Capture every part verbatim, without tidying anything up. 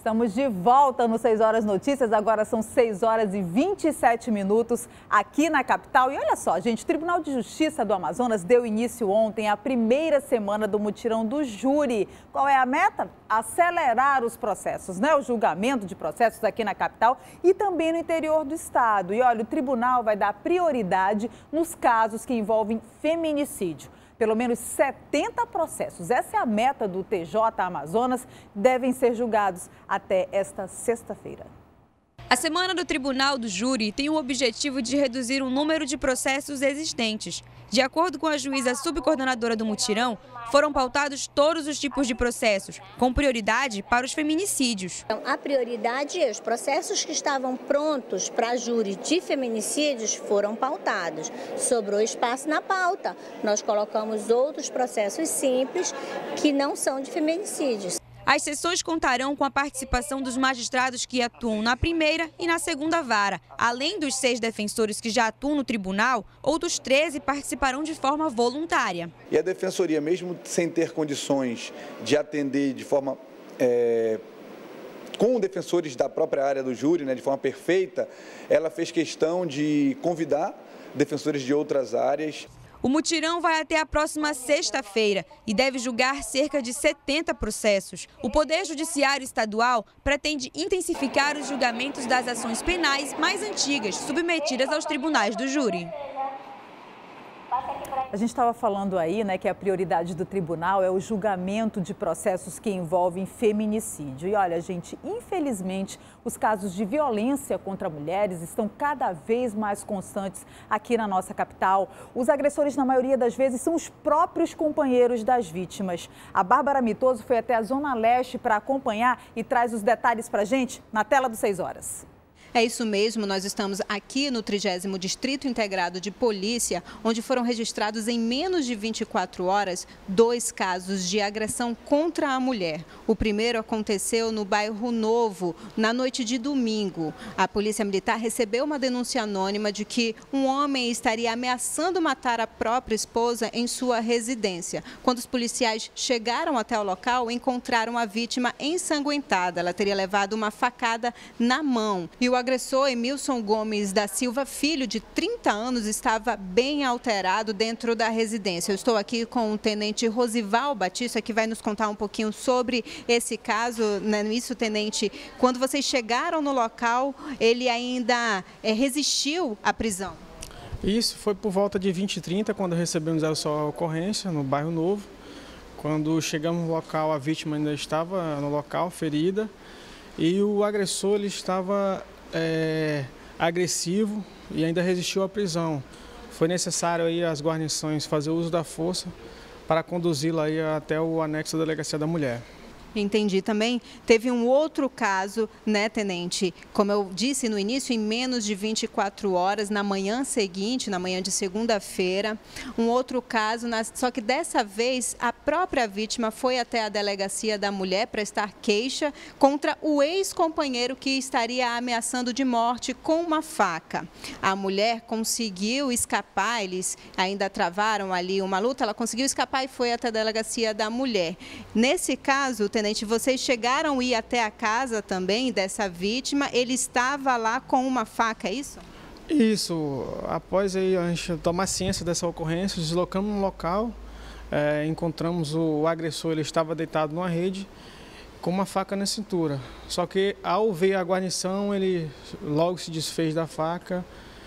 Estamos de volta no seis horas Notícias, agora são seis horas e vinte e sete minutos aqui na capital. E olha só, gente, o Tribunal de Justiça do Amazonas deu início ontem à primeira semana do mutirão do júri. Qual é a meta? Acelerar os processos, né? O julgamento de processos aqui na capital e também no interior do estado. E olha, o tribunal vai dar prioridade nos casos que envolvem feminicídio. Pelo menos setenta processos, essa é a meta do T J Amazonas, devem ser julgados até esta sexta-feira. A Semana do Tribunal do Júri tem o objetivo de reduzir o número de processos existentes. De acordo com a juíza subcoordenadora do mutirão, foram pautados todos os tipos de processos, com prioridade para os feminicídios. Então, a prioridade é os processos que estavam prontos para júri de feminicídios foram pautados. Sobrou espaço na pauta. Nós colocamos outros processos simples que não são de feminicídios. As sessões contarão com a participação dos magistrados que atuam na primeira e na segunda vara. Além dos seis defensores que já atuam no tribunal, outros treze participarão de forma voluntária. E a defensoria, mesmo sem ter condições de atender de forma é, com defensores da própria área do júri, né, de forma perfeita, ela fez questão de convidar defensores de outras áreas. O mutirão vai até a próxima sexta-feira e deve julgar cerca de setenta processos. O Poder Judiciário Estadual pretende intensificar os julgamentos das ações penais mais antigas, submetidas aos tribunais do júri. A gente estava falando aí, né, que a prioridade do tribunal é o julgamento de processos que envolvem feminicídio. E olha, gente, infelizmente, os casos de violência contra mulheres estão cada vez mais constantes aqui na nossa capital. Os agressores, na maioria das vezes, são os próprios companheiros das vítimas. A Bárbara Mitoso foi até a Zona Leste para acompanhar e traz os detalhes para a gente na tela do seis horas. É isso mesmo, nós estamos aqui no trigésimo Distrito Integrado de Polícia, onde foram registrados em menos de vinte e quatro horas dois casos de agressão contra a mulher. O primeiro aconteceu no bairro Novo, na noite de domingo. A Polícia Militar recebeu uma denúncia anônima de que um homem estaria ameaçando matar a própria esposa em sua residência. Quando os policiais chegaram até o local, encontraram a vítima ensanguentada. Ela teria levado uma facada na mão. E o O agressor Emilson Gomes da Silva, filho de trinta anos, estava bem alterado dentro da residência. Eu estou aqui com o tenente Rosival Batista, que vai nos contar um pouquinho sobre esse caso. Né? Isso, tenente, quando vocês chegaram no local, ele ainda é, resistiu à prisão? Isso foi por volta de vinte e trinta, quando recebemos essa ocorrência no bairro Novo. Quando chegamos no local, a vítima ainda estava no local, ferida, e o agressor ele estava É, agressivo e ainda resistiu à prisão. Foi necessário aí as guarnições fazer uso da força para conduzi-la aí até o anexo da Delegacia da Mulher. Entendi. Também teve um outro caso, né, tenente? Como eu disse no início, em menos de vinte e quatro horas, na manhã seguinte, na manhã de segunda-feira, um outro caso, só que dessa vez a própria vítima foi até a Delegacia da Mulher prestar queixa contra o ex-companheiro que estaria ameaçando de morte com uma faca. A mulher conseguiu escapar, eles ainda travaram ali uma luta, ela conseguiu escapar e foi até a Delegacia da Mulher. Nesse caso, tenente, vocês chegaram a ir até a casa também dessa vítima, ele estava lá com uma faca, é isso? Isso, após aí a gente tomar ciência dessa ocorrência, deslocamos no local, é, encontramos o agressor, ele estava deitado numa rede com uma faca na cintura. Só que ao ver a guarnição, ele logo se desfez da faca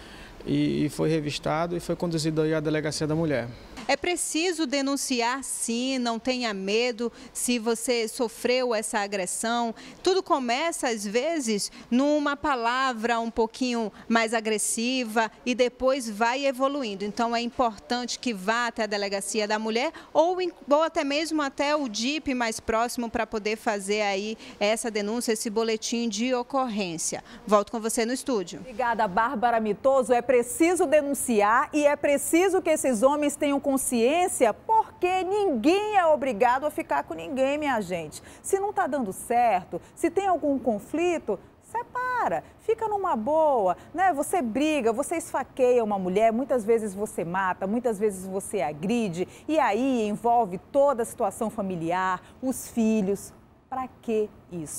e foi revistado e foi conduzido aí à Delegacia da Mulher. É preciso denunciar, sim, não tenha medo se você sofreu essa agressão. Tudo começa, às vezes, numa palavra um pouquinho mais agressiva e depois vai evoluindo. Então, é importante que vá até a Delegacia da Mulher ou, ou até mesmo até o D I P mais próximo para poder fazer aí essa denúncia, esse boletim de ocorrência. Volto com você no estúdio. Obrigada, Bárbara Mitoso. É preciso denunciar e é preciso que esses homens tenham consciência, porque ninguém é obrigado a ficar com ninguém, minha gente. Se não está dando certo, se tem algum conflito, separa, fica numa boa, né? Você briga, você esfaqueia uma mulher, muitas vezes você mata, muitas vezes você agride, e aí envolve toda a situação familiar, os filhos. Para que isso?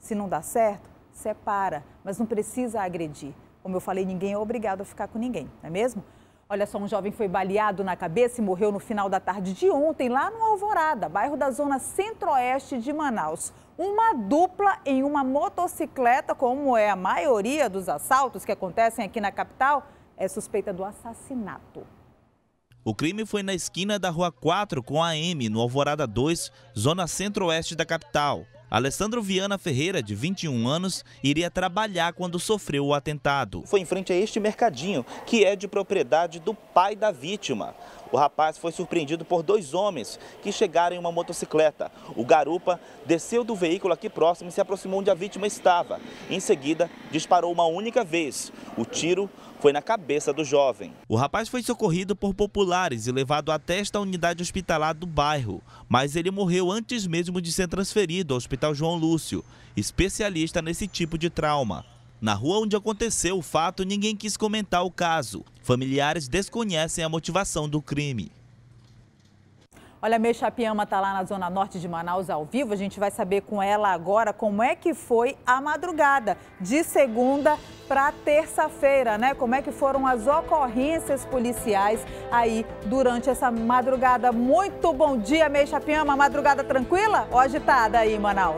Se não dá certo, separa, mas não precisa agredir. Como eu falei, ninguém é obrigado a ficar com ninguém, não é mesmo? Olha só, um jovem foi baleado na cabeça e morreu no final da tarde de ontem, lá no Alvorada, bairro da zona centro-oeste de Manaus. Uma dupla em uma motocicleta, como é a maioria dos assaltos que acontecem aqui na capital, é suspeita do assassinato. O crime foi na esquina da Rua quatro com a M, no Alvorada dois, zona centro-oeste da capital. Alessandro Viana Ferreira, de vinte e um anos, iria trabalhar quando sofreu o atentado. Foi em frente a este mercadinho, que é de propriedade do pai da vítima. O rapaz foi surpreendido por dois homens que chegaram em uma motocicleta. O garupa desceu do veículo aqui próximo e se aproximou onde a vítima estava. Em seguida, disparou uma única vez. O tiro foi na cabeça do jovem. O rapaz foi socorrido por populares e levado até esta unidade hospitalar do bairro, mas ele morreu antes mesmo de ser transferido ao Hospital João Lúcio, especialista nesse tipo de trauma. Na rua onde aconteceu o fato, ninguém quis comentar o caso. Familiares desconhecem a motivação do crime. Olha, a Meixa Piama está lá na zona norte de Manaus ao vivo. A gente vai saber com ela agora como é que foi a madrugada de segunda para terça-feira, né? Como é que foram as ocorrências policiais aí durante essa madrugada. Muito bom dia, Meixa Piama. Madrugada tranquila ou agitada aí em Manaus?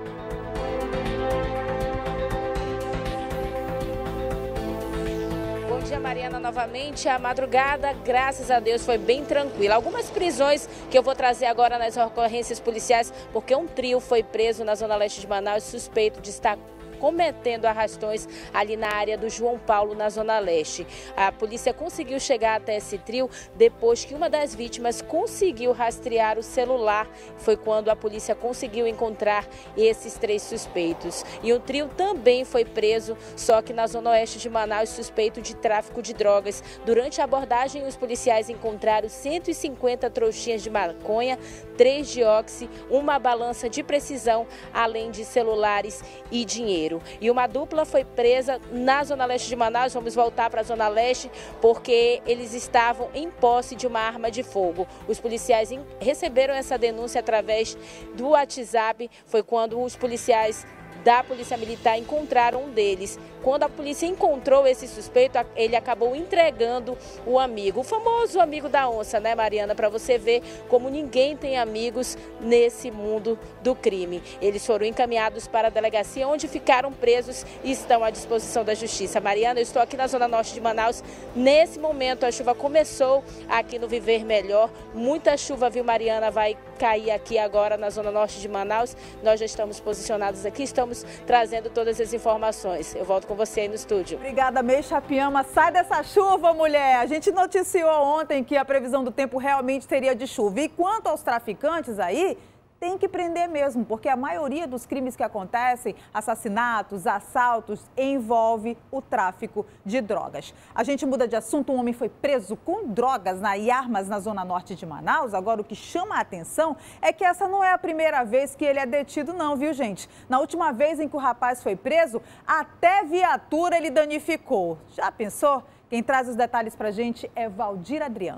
Bom dia, Mariana, novamente. A madrugada, graças a Deus, foi bem tranquila. Algumas prisões que eu vou trazer agora nas ocorrências policiais, porque um trio foi preso na zona leste de Manaus suspeito de estar cometendo arrastões ali na área do João Paulo, na zona leste. A polícia conseguiu chegar até esse trio depois que uma das vítimas conseguiu rastrear o celular. Foi quando a polícia conseguiu encontrar esses três suspeitos. E o trio também foi preso, só que na zona oeste de Manaus, suspeito de tráfico de drogas. Durante a abordagem, os policiais encontraram cento e cinquenta trouxinhas de maconha, três de oxi, uma balança de precisão, além de celulares e dinheiro. E uma dupla foi presa na zona leste de Manaus. Vamos voltar para a zona leste porque eles estavam em posse de uma arma de fogo. Os policiais receberam essa denúncia através do WhatsApp. Foi quando os policiais da Polícia Militar encontraram um deles. Quando a polícia encontrou esse suspeito, ele acabou entregando o amigo, o famoso amigo da onça, né, Mariana? Para você ver como ninguém tem amigos nesse mundo do crime. Eles foram encaminhados para a delegacia, onde ficaram presos e estão à disposição da Justiça. Mariana, eu estou aqui na zona norte de Manaus. Nesse momento, a chuva começou aqui no Viver Melhor. Muita chuva, viu, Mariana, vai cair aqui agora na zona norte de Manaus. Nós já estamos posicionados aqui, estamos trazendo todas as informações. Eu volto com você aí no estúdio. Obrigada, Meixa Piama. Sai dessa chuva, mulher. A gente noticiou ontem que a previsão do tempo realmente seria de chuva. E quanto aos traficantes aí, tem que prender mesmo, porque a maioria dos crimes que acontecem, assassinatos, assaltos, envolve o tráfico de drogas. A gente muda de assunto. Um homem foi preso com drogas na, e armas na zona norte de Manaus. Agora, o que chama a atenção é que essa não é a primeira vez que ele é detido, não, viu, gente? Na última vez em que o rapaz foi preso, até viatura ele danificou. Já pensou? Quem traz os detalhes pra gente é Valdir Adriano.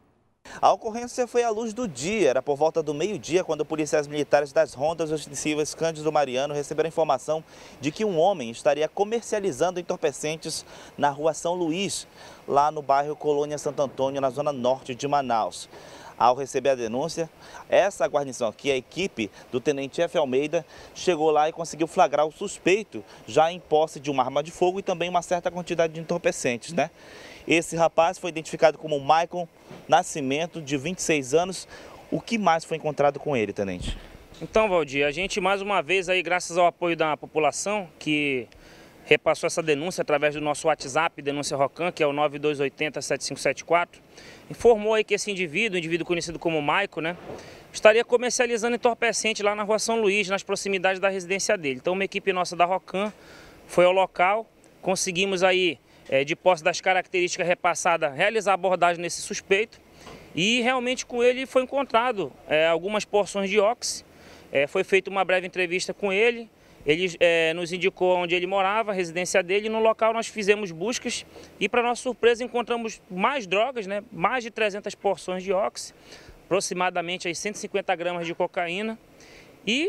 A ocorrência foi à luz do dia, era por volta do meio-dia, quando policiais militares das rondas ostensivas Cândido Mariano receberam informação de que um homem estaria comercializando entorpecentes na rua São Luís, lá no bairro Colônia Santo Antônio, na zona norte de Manaus. Ao receber a denúncia, essa guarnição aqui, a equipe do tenente F. Almeida, chegou lá e conseguiu flagrar o suspeito, já em posse de uma arma de fogo e também uma certa quantidade de entorpecentes, né? Esse rapaz foi identificado como Maicon Nascimento, de vinte e seis anos. O que mais foi encontrado com ele, tenente? Então, Valdir, a gente mais uma vez, aí, graças ao apoio da população, que repassou essa denúncia através do nosso WhatsApp, Denúncia Rocan, que é o nove dois oito zero, sete cinco sete quatro, informou aí que esse indivíduo, indivíduo conhecido como Maicon, né, estaria comercializando entorpecente lá na rua São Luís, nas proximidades da residência dele. Então, uma equipe nossa da Rocan foi ao local, conseguimos aí, é, de posse das características repassadas, realizar a abordagem nesse suspeito e realmente com ele foi encontrado é, algumas porções de oxi. É, foi feita uma breve entrevista com ele, ele é, nos indicou onde ele morava, a residência dele, e no local nós fizemos buscas e, para nossa surpresa, encontramos mais drogas, né, mais de trezentas porções de oxi, aproximadamente aí, cento e cinquenta gramas de cocaína, e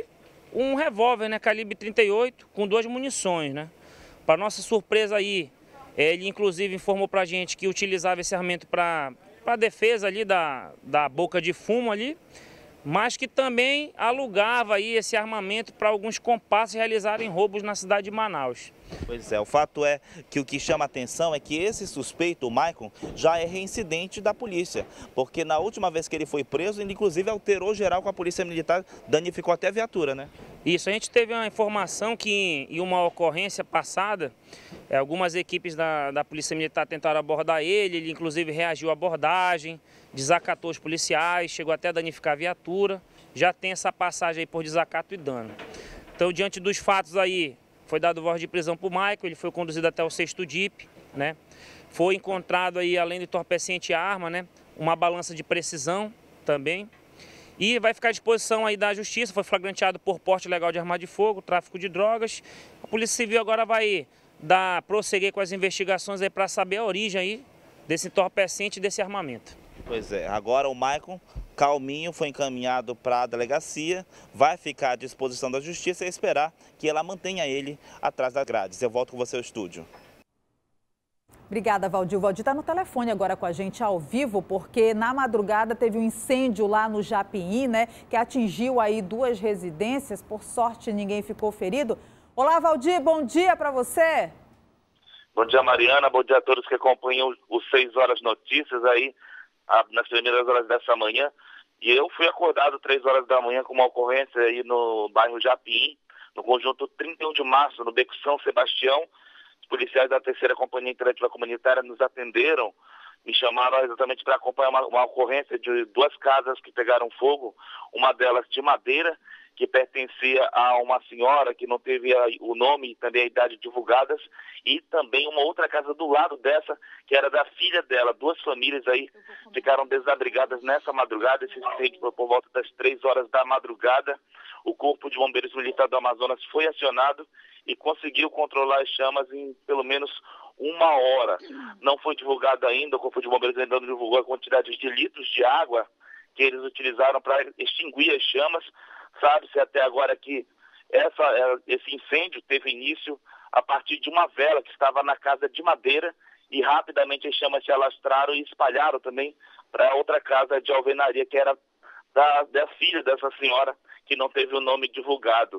um revólver, né, calibre trinta e oito, com duas munições, né. Para nossa surpresa aí, ele inclusive informou para a gente que utilizava esse armamento para a defesa ali da, da boca de fumo ali, mas que também alugava aí esse armamento para alguns comparsas realizarem roubos na cidade de Manaus. Pois é, o fato é que o que chama a atenção é que esse suspeito, o Maicon, já é reincidente da polícia, porque na última vez que ele foi preso, ele inclusive alterou geral com a polícia militar, danificou até a viatura, né? Isso, a gente teve uma informação que em uma ocorrência passada, algumas equipes da, da polícia militar tentaram abordar ele, ele inclusive reagiu à abordagem, desacatou os policiais, chegou até a danificar a viatura, já tem essa passagem aí por desacato e dano. Então, diante dos fatos aí, foi dado voz de prisão para o Maicon, ele foi conduzido até o sexto D I P, né? Foi encontrado aí, além do entorpecente e arma, né, uma balança de precisão também. E vai ficar à disposição aí da justiça, foi flagranteado por porte ilegal de arma de fogo, tráfico de drogas. A Polícia Civil agora vai dar, prosseguir com as investigações aí para saber a origem aí desse entorpecente e desse armamento. Pois é, agora o Maicon, calminho, foi encaminhado para a delegacia, vai ficar à disposição da justiça e esperar que ela mantenha ele atrás das grades. Eu volto com você ao estúdio. Obrigada, Valdir. O Valdir está no telefone agora com a gente ao vivo, porque na madrugada teve um incêndio lá no Japim, né, que atingiu aí duas residências. Por sorte, ninguém ficou ferido. Olá, Valdir, bom dia para você. Bom dia, Mariana. Bom dia a todos que acompanham os seis horas notícias aí, nas primeiras horas dessa manhã. E eu fui acordado três horas da manhã com uma ocorrência aí no bairro Japim, no conjunto trinta e um de março, no Beco São Sebastião. Os policiais da terceira Companhia Interativa Comunitária nos atenderam, me chamaram exatamente para acompanhar uma, uma ocorrência de duas casas que pegaram fogo, uma delas de madeira, que pertencia a uma senhora que não teve a, o nome e também a idade divulgadas, e também uma outra casa do lado dessa, que era da filha dela. Duas famílias aí ficaram desabrigadas nessa madrugada. Esse incêndio foi por volta das três horas da madrugada. O Corpo de Bombeiros Militar do Amazonas foi acionado e conseguiu controlar as chamas em pelo menos uma hora. Não foi divulgado ainda, o Corpo de Bombeiros ainda não divulgou a quantidade de litros de água que eles utilizaram para extinguir as chamas. Sabe-se até agora que essa, esse incêndio teve início a partir de uma vela que estava na casa de madeira e rapidamente as chamas se alastraram e espalharam também para outra casa de alvenaria que era da, da filha dessa senhora que não teve o nome divulgado.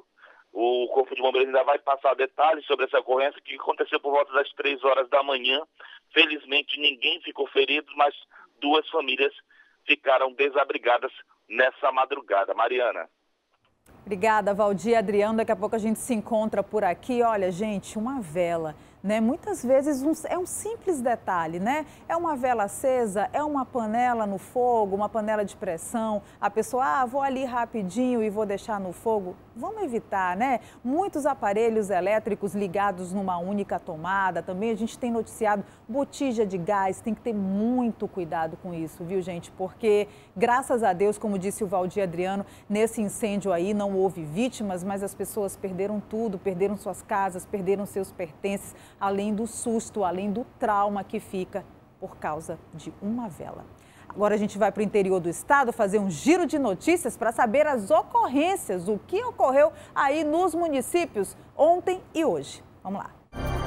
O Corpo de Bombeiros ainda vai passar detalhes sobre essa ocorrência que aconteceu por volta das três horas da manhã. Felizmente ninguém ficou ferido, mas duas famílias ficaram desabrigadas nessa madrugada. Mariana. Obrigada, Valdir e Adriano. Daqui a pouco a gente se encontra por aqui. Olha, gente, uma vela, né? Muitas vezes um, é um simples detalhe, né? É uma vela acesa, é uma panela no fogo, uma panela de pressão. A pessoa, ah, vou ali rapidinho e vou deixar no fogo. Vamos evitar, né? Muitos aparelhos elétricos ligados numa única tomada. Também a gente tem noticiado botija de gás. Tem que ter muito cuidado com isso, viu, gente? Porque, graças a Deus, como disse o Valdir Adriano, nesse incêndio aí não houve vítimas, mas as pessoas perderam tudo, perderam suas casas, perderam seus pertences, além do susto, além do trauma que fica por causa de uma vela. Agora a gente vai para o interior do estado fazer um giro de notícias para saber as ocorrências, o que ocorreu aí nos municípios ontem e hoje. Vamos lá.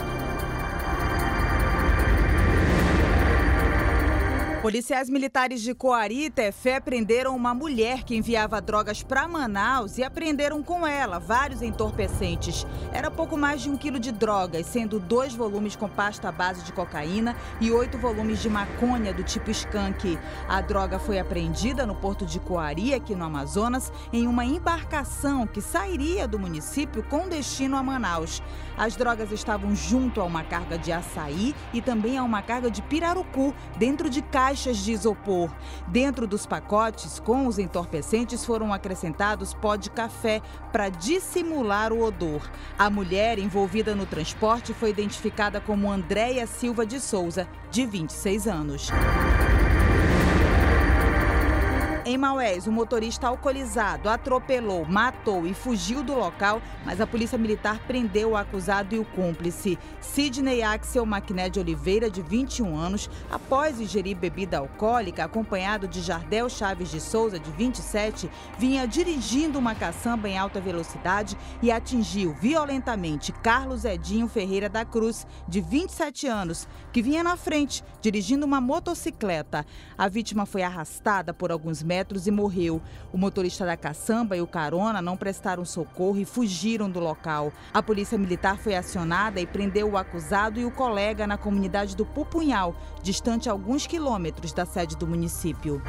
Policiais militares de Coari e Tefé prenderam uma mulher que enviava drogas para Manaus e apreenderam com ela vários entorpecentes. Era pouco mais de um quilo de drogas, sendo dois volumes com pasta à base de cocaína e oito volumes de maconha do tipo skunk. A droga foi apreendida no porto de Coari, aqui no Amazonas, em uma embarcação que sairia do município com destino a Manaus. As drogas estavam junto a uma carga de açaí e também a uma carga de pirarucu, dentro de caixas de isopor. Dentro dos pacotes com os entorpecentes foram acrescentados pó de café para dissimular o odor. A mulher envolvida no transporte foi identificada como Andréia Silva de Souza, de vinte e seis anos. Em Maués, o motorista alcoolizado atropelou, matou e fugiu do local, mas a Polícia Militar prendeu o acusado e o cúmplice. Sidney Axel Maquiné de Oliveira, de vinte e um anos, após ingerir bebida alcoólica, acompanhado de Jardel Chaves de Souza, de vinte e sete, vinha dirigindo uma caçamba em alta velocidade e atingiu violentamente Carlos Edinho Ferreira da Cruz, de vinte e sete anos, que vinha na frente, dirigindo uma motocicleta. A vítima foi arrastada por alguns metros e morreu. O motorista da caçamba e o carona não prestaram socorro e fugiram do local. A Polícia Militar foi acionada e prendeu o acusado e o colega na comunidade do Pupunhal, distante a alguns quilômetros da sede do município.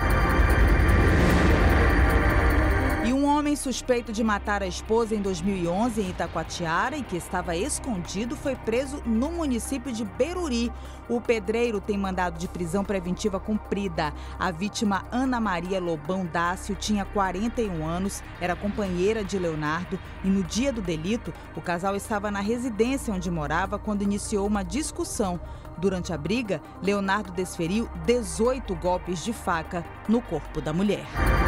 E um homem suspeito de matar a esposa em dois mil e onze em Itacoatiara e que estava escondido foi preso no município de Beruri. O pedreiro tem mandado de prisão preventiva cumprida. A vítima, Ana Maria Lobão Dácio, tinha quarenta e um anos, era companheira de Leonardo e no dia do delito, o casal estava na residência onde morava quando iniciou uma discussão. Durante a briga, Leonardo desferiu dezoito golpes de faca no corpo da mulher.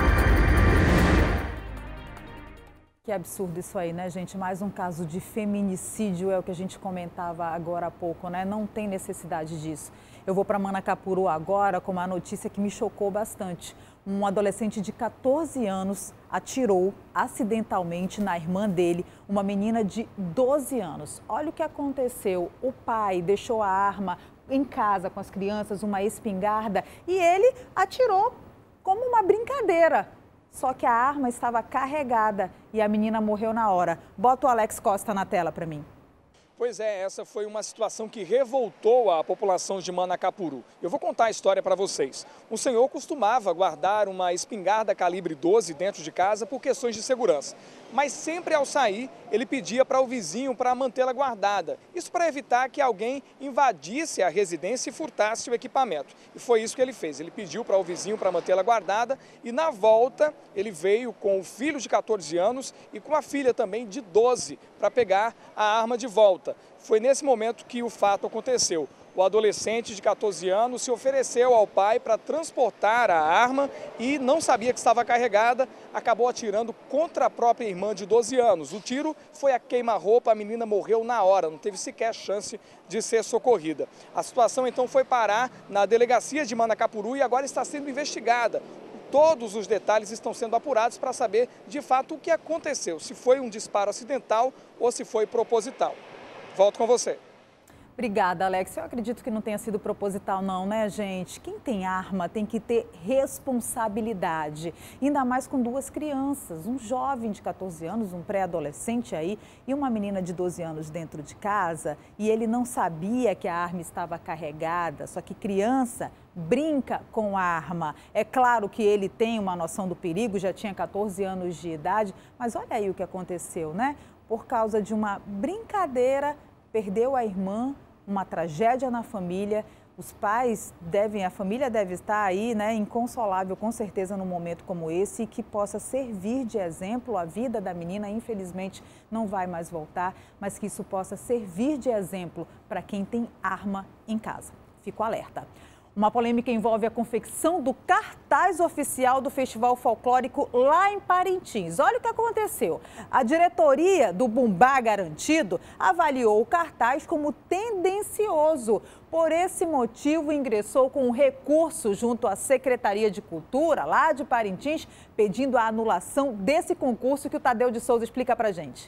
Que absurdo isso aí, né, gente? Mais um caso de feminicídio, é o que a gente comentava agora há pouco, né? Não tem necessidade disso. Eu vou para Manacapuru agora com uma notícia que me chocou bastante. Um adolescente de quatorze anos atirou acidentalmente na irmã dele, uma menina de doze anos. Olha o que aconteceu. O pai deixou a arma em casa com as crianças, uma espingarda, e ele atirou como uma brincadeira. Só que a arma estava carregada e a menina morreu na hora. Bota o Alex Costa na tela para mim. Pois é, essa foi uma situação que revoltou a população de Manacapuru. Eu vou contar a história para vocês. Um senhor costumava guardar uma espingarda calibre doze dentro de casa por questões de segurança. Mas sempre ao sair, ele pedia para o vizinho para mantê-la guardada. Isso para evitar que alguém invadisse a residência e furtasse o equipamento. E foi isso que ele fez. Ele pediu para o vizinho para mantê-la guardada e na volta ele veio com o filho de quatorze anos e com a filha também de doze para pegar a arma de volta. Foi nesse momento que o fato aconteceu. O adolescente de quatorze anos se ofereceu ao pai para transportar a arma e não sabia que estava carregada, acabou atirando contra a própria irmã de doze anos. O tiro foi a queima-roupa, a menina morreu na hora, não teve sequer chance de ser socorrida. A situação então foi parar na delegacia de Manacapuru e agora está sendo investigada. Todos os detalhes estão sendo apurados para saber de fato o que aconteceu, se foi um disparo acidental ou se foi proposital. Volto com você. Obrigada, Alex. Eu acredito que não tenha sido proposital não, né, gente? Quem tem arma tem que ter responsabilidade, ainda mais com duas crianças, um jovem de quatorze anos, um pré-adolescente aí e uma menina de doze anos dentro de casa e ele não sabia que a arma estava carregada, só que criança brinca com a arma. É claro que ele tem uma noção do perigo, já tinha quatorze anos de idade, mas olha aí o que aconteceu, né? Por causa de uma brincadeira, perdeu a irmã, uma tragédia na família. Os pais devem, a família deve estar aí, né, inconsolável, com certeza, num momento como esse, e que possa servir de exemplo. A vida da menina, infelizmente, não vai mais voltar, mas que isso possa servir de exemplo para quem tem arma em casa. Fico alerta. Uma polêmica envolve a confecção do cartaz oficial do Festival Folclórico lá em Parintins. Olha o que aconteceu. A diretoria do Bumbá Garantido avaliou o cartaz como tendencioso. Por esse motivo, ingressou com um recurso junto à Secretaria de Cultura, lá de Parintins, pedindo a anulação desse concurso que o Tadeu de Souza explica pra gente.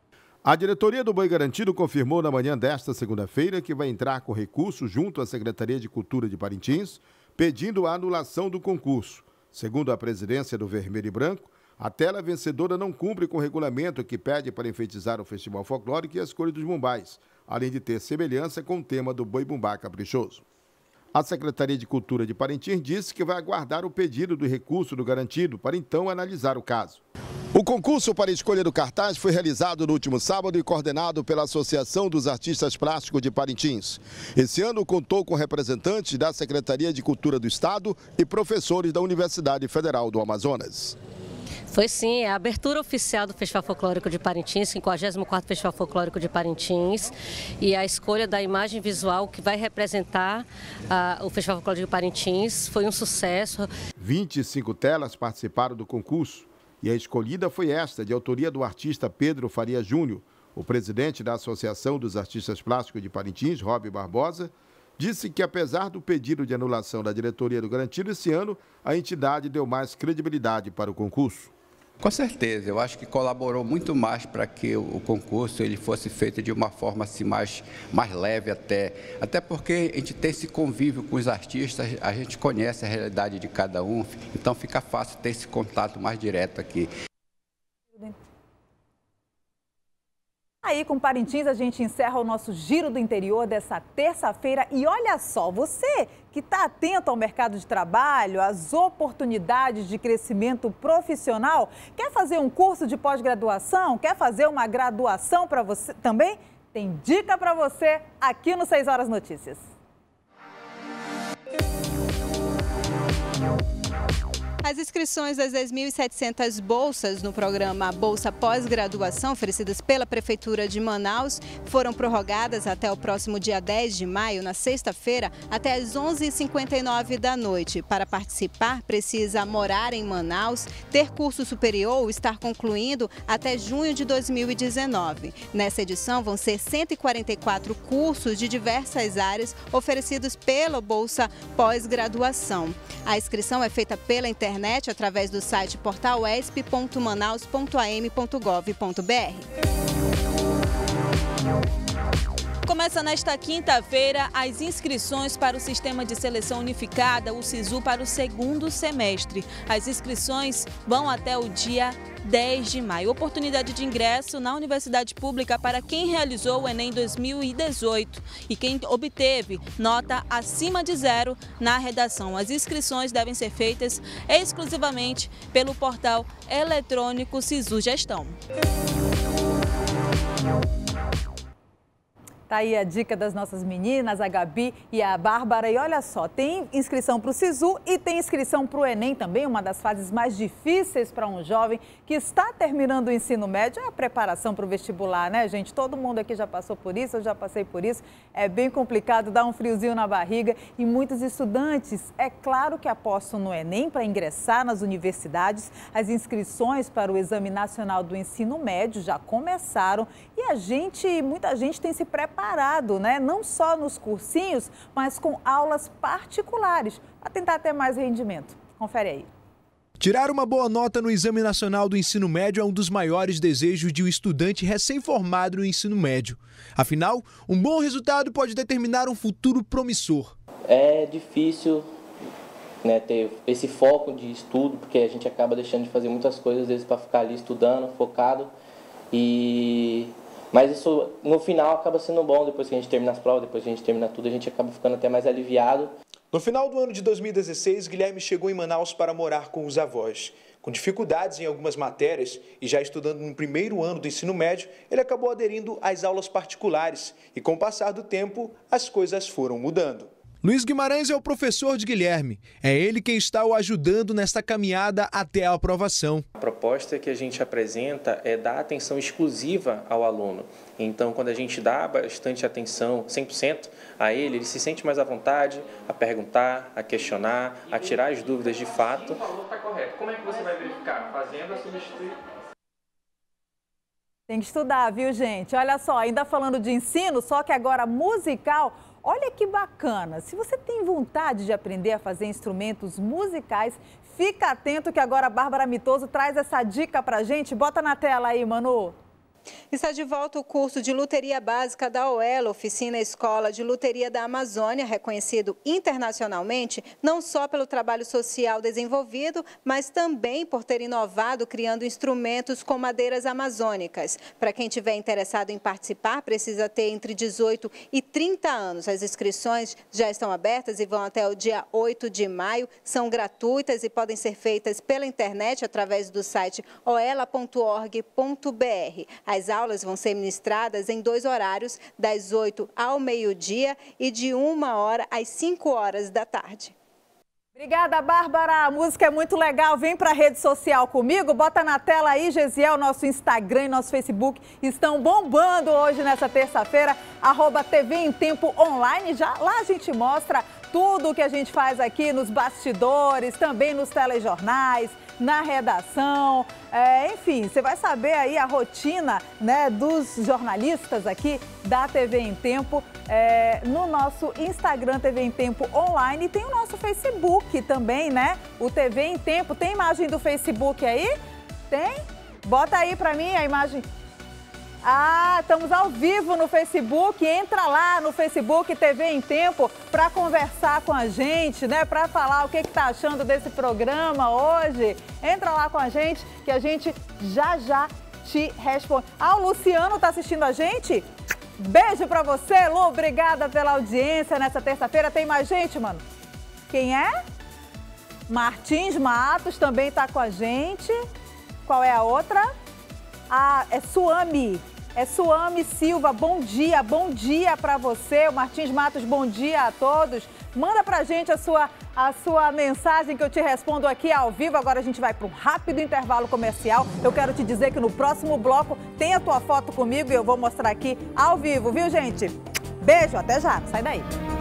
A diretoria do Boi Garantido confirmou na manhã desta segunda-feira que vai entrar com recurso junto à Secretaria de Cultura de Parintins, pedindo a anulação do concurso. Segundo a presidência do Vermelho e Branco, a tela vencedora não cumpre com o regulamento que pede para enfeitizar o Festival Folclórico e as cores dos bumbás, além de ter semelhança com o tema do Boi Bumbá Caprichoso. A Secretaria de Cultura de Parintins disse que vai aguardar o pedido do recurso do garantido para então analisar o caso. O concurso para a escolha do cartaz foi realizado no último sábado e coordenado pela Associação dos Artistas Plásticos de Parintins. Esse ano contou com representantes da Secretaria de Cultura do Estado e professores da Universidade Federal do Amazonas. Foi sim, é a abertura oficial do Festival Folclórico de Parintins, quinquagésimo quarto Festival Folclórico de Parintins, e a escolha da imagem visual que vai representar uh, o Festival Folclórico de Parintins foi um sucesso. vinte e cinco telas participaram do concurso e a escolhida foi esta, de autoria do artista Pedro Faria Júnior. O presidente da Associação dos Artistas Plásticos de Parintins, Rob Barbosa, disse que, apesar do pedido de anulação da diretoria do Garantido, esse ano a entidade deu mais credibilidade para o concurso. Com certeza, eu acho que colaborou muito mais para que o concurso ele fosse feito de uma forma assim, mais, mais leve até. Até porque a gente tem esse convívio com os artistas, a gente conhece a realidade de cada um, então fica fácil ter esse contato mais direto aqui. Aí, com Parintins, a gente encerra o nosso Giro do Interior dessa terça-feira. E olha só, você que está atento ao mercado de trabalho, às oportunidades de crescimento profissional, quer fazer um curso de pós-graduação, quer fazer uma graduação para você também? Tem dica para você aqui no seis horas Notícias. As inscrições das dez mil e setecentas bolsas no programa Bolsa Pós-Graduação, oferecidas pela Prefeitura de Manaus, foram prorrogadas até o próximo dia dez de maio, na sexta-feira, até às onze e cinquenta e nove da noite. Para participar, precisa morar em Manaus, ter curso superior ou estar concluindo até junho de dois mil e dezenove. Nessa edição, vão ser cento e quarenta e quatro cursos de diversas áreas oferecidos pela Bolsa Pós-Graduação. A inscrição é feita pela internet através do site portal esp ponto manaus ponto a m ponto gov ponto br. Começa nesta quinta-feira as inscrições para o Sistema de Seleção Unificada, o SISU, para o segundo semestre. As inscrições vão até o dia dez de maio. Oportunidade de ingresso na Universidade Pública para quem realizou o Enem dois mil e dezoito e quem obteve nota acima de zero na redação. As inscrições devem ser feitas exclusivamente pelo portal eletrônico SISU Gestão. Tá aí a dica das nossas meninas, a Gabi e a Bárbara. E olha só, tem inscrição para o SISU e tem inscrição para o Enem também, uma das fases mais difíceis para um jovem que está terminando o ensino médio. É a preparação para o vestibular, né, gente? Todo mundo aqui já passou por isso, eu já passei por isso. É bem complicado, dá um friozinho na barriga. E muitos estudantes, é claro que apostam no Enem para ingressar nas universidades. As inscrições para o Exame Nacional do Ensino Médio já começaram e a gente, muita gente tem se preparado. Parado, né? Não só nos cursinhos, mas com aulas particulares, para tentar ter mais rendimento. Confere aí. Tirar uma boa nota no Exame Nacional do Ensino Médio é um dos maiores desejos de um estudante recém-formado no ensino médio. Afinal, um bom resultado pode determinar um futuro promissor. É difícil, né, ter esse foco de estudo, porque a gente acaba deixando de fazer muitas coisas, às vezes, para ficar ali estudando, focado. E... Mas isso, no final, acaba sendo bom, depois que a gente termina as provas, depois que a gente termina tudo, a gente acaba ficando até mais aliviado. No final do ano de dois mil e dezesseis, Guilherme chegou em Manaus para morar com os avós. Com dificuldades em algumas matérias e já estudando no primeiro ano do ensino médio, ele acabou aderindo às aulas particulares e, com o passar do tempo, as coisas foram mudando. Luiz Guimarães é o professor de Guilherme. É ele quem está o ajudando nesta caminhada até a aprovação. A proposta que a gente apresenta é dar atenção exclusiva ao aluno. Então, quando a gente dá bastante atenção, cem por cento, a ele, ele se sente mais à vontade a perguntar, a questionar, a tirar as dúvidas de fato. O valor está correto. Como é que você vai verificar? Fazendo a substituição. Tem que estudar, viu, gente? Olha só, ainda falando de ensino, só que agora musical. Olha que bacana, se você tem vontade de aprender a fazer instrumentos musicais, fica atento que agora a Bárbara Mitoso traz essa dica pra gente. Bota na tela aí, Manu. Está de volta o curso de luteria básica da OELA, Oficina Escola de Luteria da Amazônia, reconhecido internacionalmente não só pelo trabalho social desenvolvido, mas também por ter inovado criando instrumentos com madeiras amazônicas. Para quem tiver interessado em participar, precisa ter entre dezoito e trinta anos. As inscrições já estão abertas e vão até o dia oito de maio. São gratuitas e podem ser feitas pela internet através do site oela ponto org ponto br. As aulas vão ser ministradas em dois horários, das oito ao meio-dia e de uma hora às cinco horas da tarde. Obrigada, Bárbara. A música é muito legal. Vem para a rede social comigo. Bota na tela aí, Gesiel, nosso Instagram e nosso Facebook estão bombando hoje nessa terça-feira. Arroba T V em Tempo Online. Já, lá a gente mostra tudo que a gente faz aqui nos bastidores, também nos telejornais, na redação, é, enfim, você vai saber aí a rotina, né, dos jornalistas aqui da T V em Tempo é, no nosso Instagram T V em Tempo Online, e tem o nosso Facebook também, né? O T V em Tempo. Tem imagem do Facebook aí? Tem? Bota aí pra mim a imagem. Ah, estamos ao vivo no Facebook. Entra lá no Facebook T V em Tempo para conversar com a gente, né? Para falar o que está achando desse programa hoje. Entra lá com a gente que a gente já já te responde. Ah, o Luciano está assistindo a gente? Beijo para você, Lu. Obrigada pela audiência nessa terça-feira. Tem mais gente, mano? Quem é? Martins Matos também está com a gente. Qual é a outra? Ah, é Suami. É Suami Silva, bom dia, bom dia para você. O Martins Matos, bom dia a todos. Manda pra gente a sua, a sua mensagem que eu te respondo aqui ao vivo. Agora a gente vai para um rápido intervalo comercial. Eu quero te dizer que no próximo bloco tem a tua foto comigo e eu vou mostrar aqui ao vivo, viu, gente? Beijo, até já, sai daí.